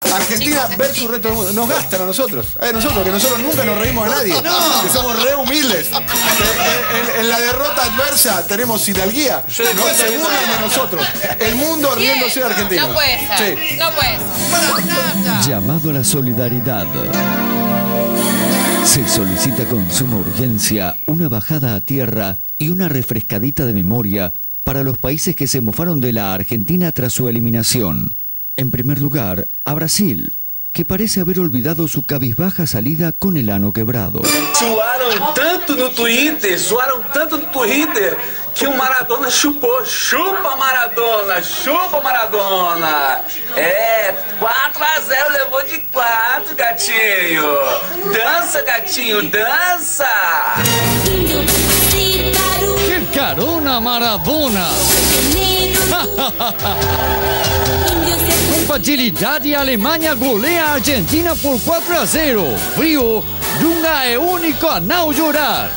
Argentina Chicos, versus resto del mundo. Nos gastan a nosotros. Nosotros, que nosotros nunca nos reímos de nadie. Que somos re humildes. En la derrota adversa tenemos hidalguía. No se burlan de nosotros. El mundo riéndose de Argentina. No puede ser. Sí. No puede ser. Llamado a la solidaridad. Se solicita con suma urgencia una bajada a tierra y una refrescadita de memoria para los países que se mofaron de la Argentina tras su eliminación. En primer lugar, a Brasil, que parece haber olvidado su cabizbaja salida con el ano quebrado. Suaram tanto no Twitter, que o Maradona chupou. Chupa Maradona, chupa Maradona. 4-0 levou de 4, gatinho. Dança, gatinho, dança. ¡Qué carona Maradona! Con facilidad Alemania golea a Argentina por 4-0. Frío, Dunga es único a no llorar.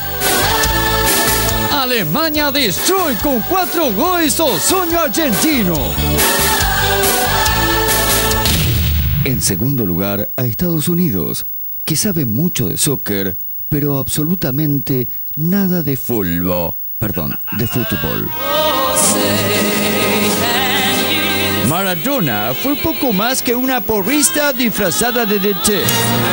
Alemania destruye con 4 goles o sueño argentino. En segundo lugar, a Estados Unidos, que sabe mucho de soccer, pero absolutamente nada de fútbol. Perdón, de fútbol. Maradona fue poco más que una porrista disfrazada de DT.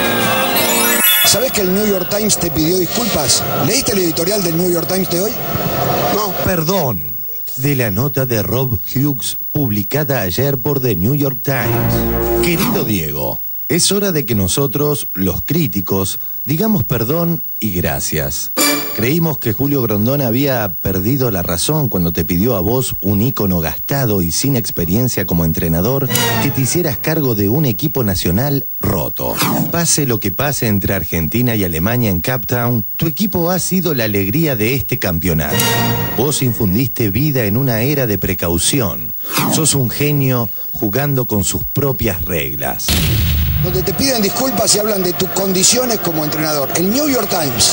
¿Sabés que el New York Times te pidió disculpas? ¿Leíste el editorial del New York Times de hoy? No. Perdón. De la nota de Rob Hughes publicada ayer por The New York Times. Querido Diego, es hora de que nosotros, los críticos, digamos perdón y gracias. Creímos que Julio Grondona había perdido la razón cuando te pidió a vos, un ícono gastado y sin experiencia como entrenador, que te hicieras cargo de un equipo nacional roto. Pase lo que pase entre Argentina y Alemania en Cape Town, tu equipo ha sido la alegría de este campeonato. Vos infundiste vida en una era de precaución. Sos un genio jugando con sus propias reglas. Donde te piden disculpas y hablan de tus condiciones como entrenador. El New York Times.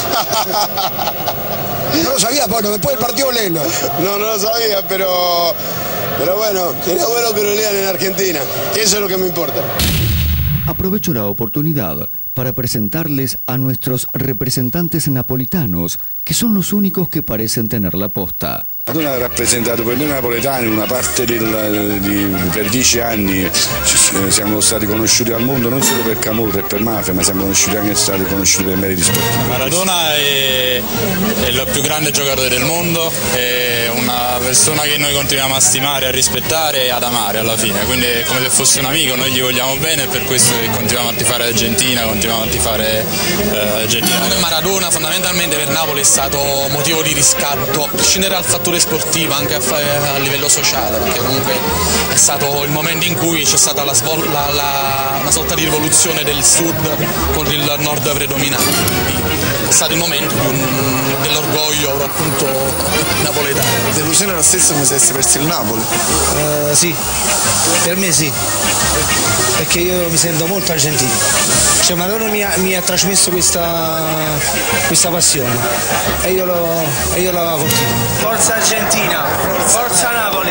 ¿No lo sabías? Bueno, después del partido léelo. No lo sabía, pero bueno, era bueno que lo lean en Argentina. Eso es lo que me importa. Aprovecho la oportunidad para presentarles a nuestros representantes napolitanos, que son los únicos que parecen tener la posta. Maradona ha rappresentato per noi napoletani una parte per 10 anni. Siamo stati conosciuti al mondo non solo per camorra e per mafia, ma siamo stati conosciuti per meriti sportivi. Maradona è il più grande giocatore del mondo, è una persona che noi continuiamo a stimare, a rispettare e ad amare alla fine, quindi è come se fosse un amico, noi gli vogliamo bene e per questo continuiamo a tifare Argentina, continuiamo a tifare Argentina. Maradona fondamentalmente per Napoli è stato motivo di riscatto, a prescindere dal fattore sportivo, anche a livello sociale, perché comunque è stato il momento in cui c'è stata una sorta di rivoluzione del sud contro il nord predominante. È stato il momento dell'orgoglio appunto napoletano. La delusione è la stessa come se avessi perso il Napoli. Sì, per me sì, perché io mi sento molto argentino. Cioè Maradona mi ha trasmesso questa passione e io la continuo. Forza Argentina, forza Napoli.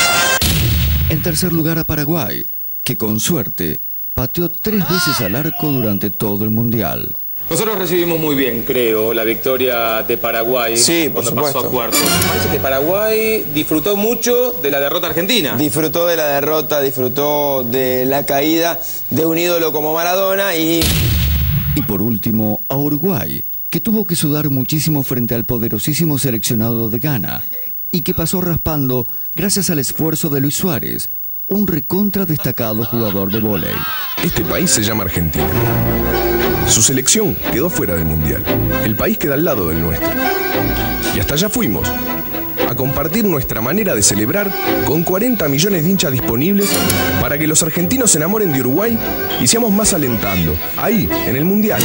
En tercer lugar a Paraguay, que con suerte pateó 3 veces al arco durante todo el Mundial. Nosotros recibimos muy bien, creo, la victoria de Paraguay cuando pasó a cuartos. Parece que Paraguay disfrutó mucho de la derrota argentina. Disfrutó de la derrota, disfrutó de la caída de un ídolo como Maradona y por último, a Uruguay, que tuvo que sudar muchísimo frente al poderosísimo seleccionado de Ghana y que pasó raspando gracias al esfuerzo de Luis Suárez, un recontra destacado jugador de vóley. Este país se llama Argentina. Su selección quedó fuera del Mundial. El país queda al lado del nuestro. Y hasta allá fuimos, a compartir nuestra manera de celebrar con 40 millones de hinchas disponibles para que los argentinos se enamoren de Uruguay y seamos más alentando, ahí, en el Mundial.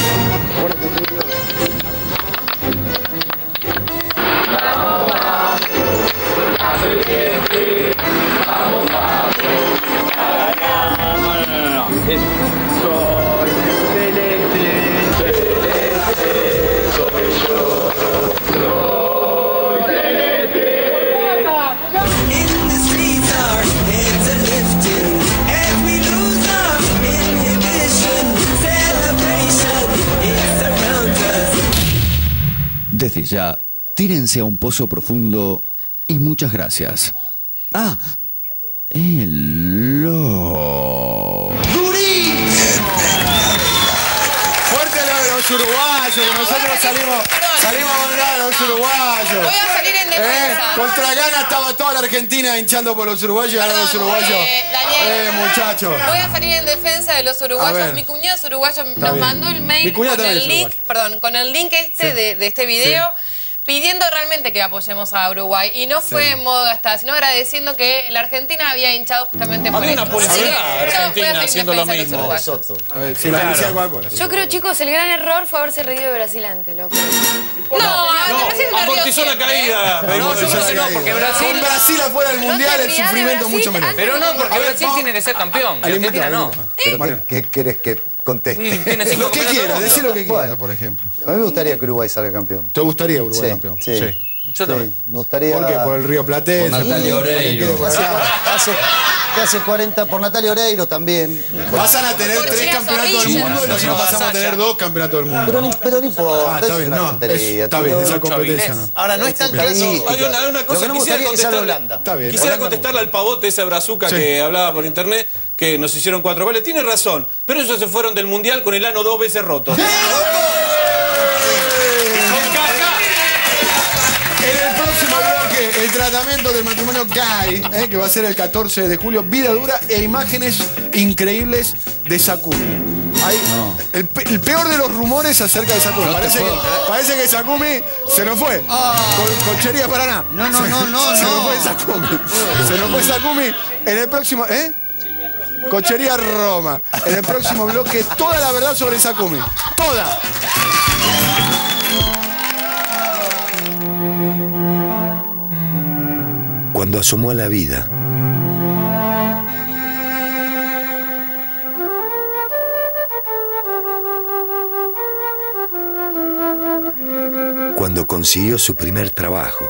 Desde ya, tírense a un pozo profundo y muchas gracias. Ah, Fuerte los uruguayos, que nosotros salimos a hablar a los uruguayos. Voy a salir en defensa. Contra Ghana estaba toda la Argentina hinchando por los uruguayos y ahora los uruguayos. Muchachos. Voy a salir en defensa de los uruguayos. Mi cuñado es uruguayo, nos mandó el mail con el link, con el link de este video. Pidiendo realmente que apoyemos a Uruguay. Y no fue en modo gastada, sino agradeciendo que la Argentina había hinchado justamente por había esto. una policía argentina haciendo lo mismo. Yo creo, chicos, el gran error fue haberse reído de Brasil antes, loco. Amortizó la caída. No, yo creo que no, porque Brasil... Con Brasil afuera del Mundial el sufrimiento es mucho menor. Pero no, porque Brasil tiene que ser campeón. Argentina no. ¿Qué querés que conteste? Lo que quieras, decí lo que quieras, por ejemplo. A mí me gustaría que Uruguay salga campeón. ¿Te gustaría Uruguay campeón? Sí. Yo también. Me gustaría... ¿Por qué? Por el Río Platense. Por Natalia Oreiro. Hace 40, por Natalia Oreiro también. Pasan a tener 3 campeonatos del mundo y nosotros pasamos a tener 2 campeonatos del mundo. Pero no importa. Está bien, no. Está bien, esa competencia no. Ahora, no es tan claro. Hay una cosa que quisiera contestarle. Quisiera contestarle al pavote, ese brazuca que hablaba por internet, que nos hicieron 4 goles. Tiene razón, pero ellos se fueron del Mundial con el ano 2 veces roto. En el próximo bloque, el tratamiento del matrimonio gay, que va a ser el 14 de julio, vida dura e imágenes increíbles de Sakumi. El peor de los rumores acerca de Sakumi. Parece que Sakumi se nos fue. Cochería Paraná. No. Se nos fue Sakumi. Se nos fue Sakumi. En el próximo... Cochería Roma. En el próximo bloque, toda la verdad sobre Sakumi. Toda. Cuando asomó a la vida, cuando consiguió su primer trabajo,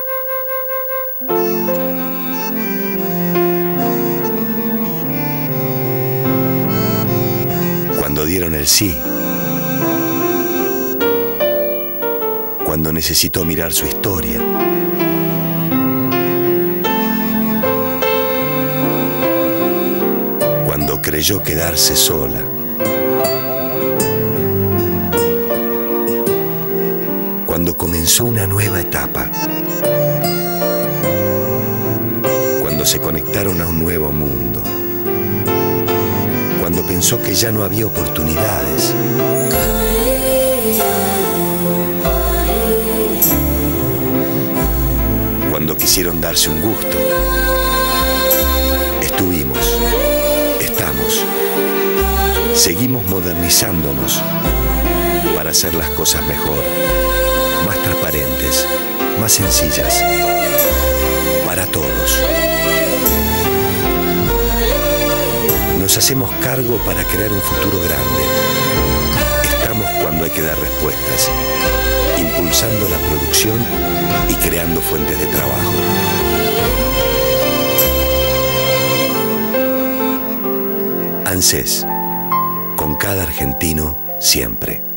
cuando dieron el sí, cuando necesitó mirar su historia, cuando creyó quedarse sola, cuando comenzó una nueva etapa, cuando se conectaron a un nuevo mundo, cuando pensó que ya no había oportunidades, cuando quisieron darse un gusto, estuvimos, estamos, seguimos modernizándonos para hacer las cosas mejor, más transparentes, más sencillas, para todos. Nos hacemos cargo para crear un futuro grande. Estamos cuando hay que dar respuestas, impulsando la producción y creando fuentes de trabajo. ANSES, con cada argentino, siempre.